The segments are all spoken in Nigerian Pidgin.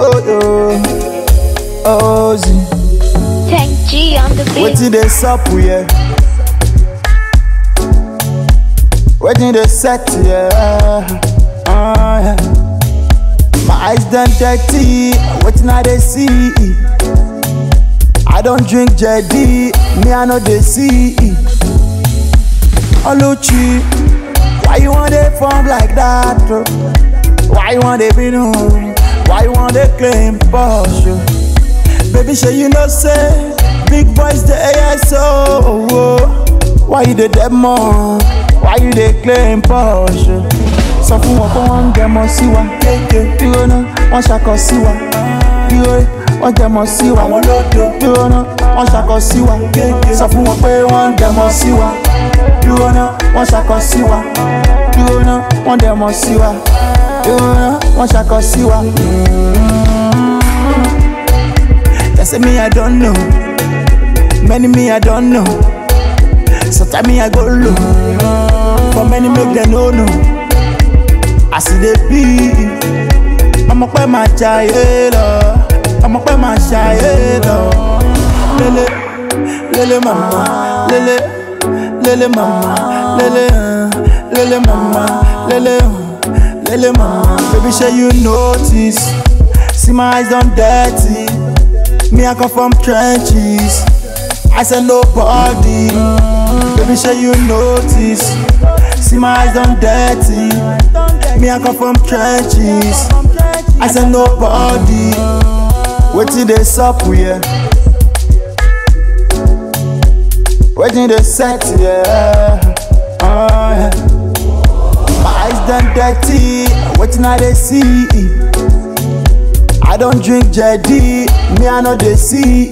Ozzy. Thank G on the beat. Waiting they sup yeah. Waiting they set yeah. Yeah. My eyes done dirty. Waiting I they see. I don't drink JD. Me I know they see. Oluchi, why you want to form like that? Why you want to be known? Why you want to claim Porsche? Baby, sure you know say big boys the ASO. Why you the demo? Why you the claim Porsche? So fún wọn kó wọ́n jẹ mọ́ sí wa. Dúró náà, wọ́n ṣakọ sí wa. Dúró wọ́n jẹ mọ́ sí wa. Dúró náà, wọ́n ṣakọ sí wa. Sọ fún wọn pé wọ́n jẹ mọ́ sí wa. Dúró náà, wọ́n ṣakọ sí wa. Dúró náà, wọ́n jẹ mọ́ sí wa. Dúró náà, wọ́n ṣakọ sí wa. They say me I don't know. Many me I don't know. Sometimes me I go low. For many make them know. I see the beat. I'm up by my child. I'm up by my child. Lele, lele mama, lele, lele mama, lele, lele mama, lele, lele mama. Baby, sure you notice. See my eyes done dirty. Me I come from trenches. I said nobody. Baby, sure you notice. See my eyes done dirty. Me I come from trenches. I said nobody. Waiting they sup yeah. Waiting they set yeah. Yeah. My eyes done dirty. Waiting I they see. I don't drink JD. Me I know they see.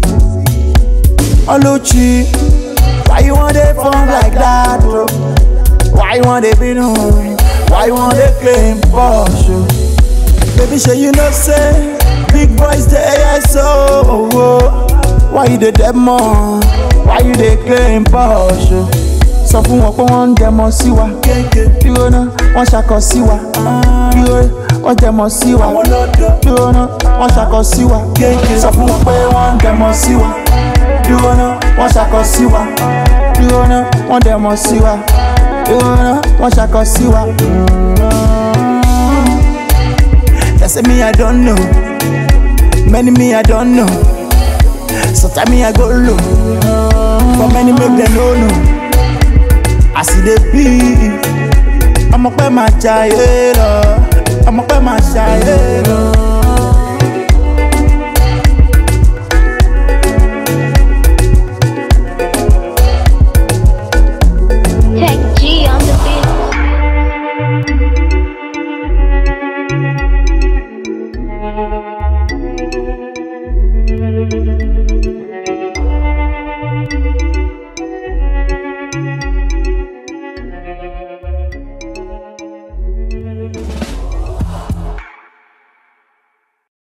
Oluchi, why you want to form like that? Why you want to be known? Why you want to claim Porsche? Baby, sure you know say big boys the ASO. Why you the demo? Why you the claim Porsche? Sọ fún wọn pé wọ́n jẹ mọ́ sí wa. Dúró náà, wọ́n ṣakọ sí wa. Dúró wọ́n jẹ mọ́ sí wa. Dúró náà, wọ́n ṣakọ sí wa. Sọ fún wọn pé wọ́n jẹ mọ́ sí wa. Dúró náà, wọ́n ṣakọ sí wa. Dúró náà, wọ́n jẹ mọ́ sí wa. Dúró náà, wọ́n ṣakọ sí wa. They say me I don't know. Many me I don't know. Sometimes me I go low. For many make them know. I see the beat. I'm up by my child. I'm up by my child.